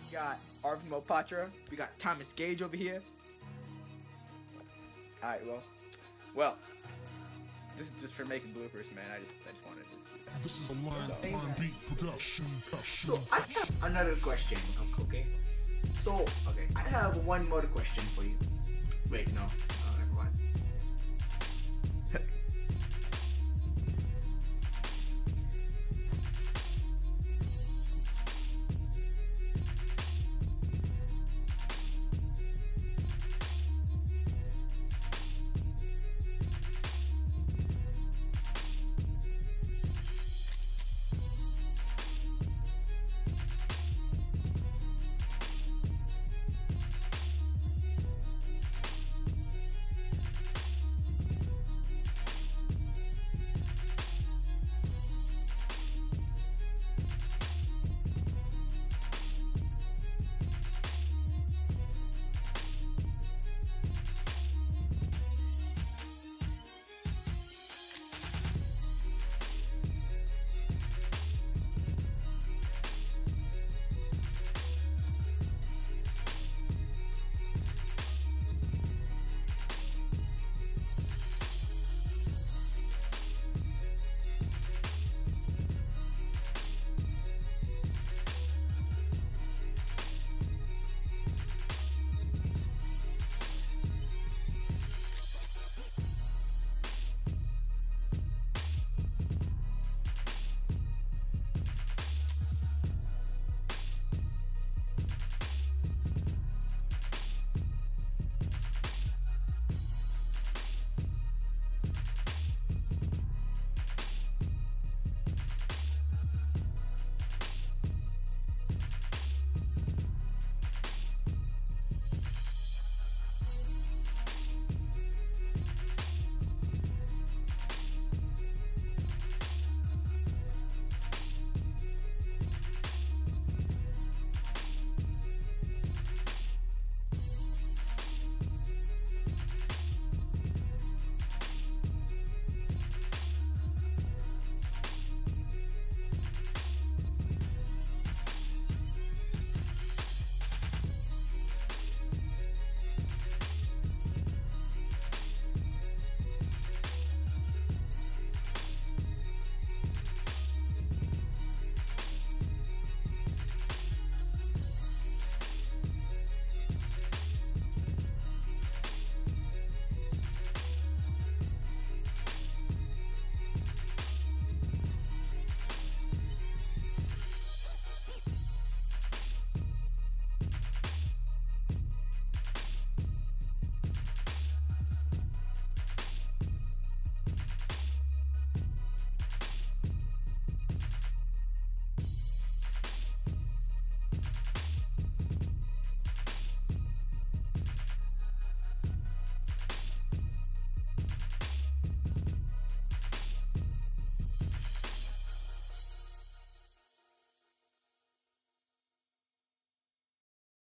We got Arvin Mopatra. We got Thomas Gage over here. Alright, well, this is just for making bloopers, man. I just wanted to. This is a line beat production. So I have another question. Okay. So I have one more question for you. Wait, no.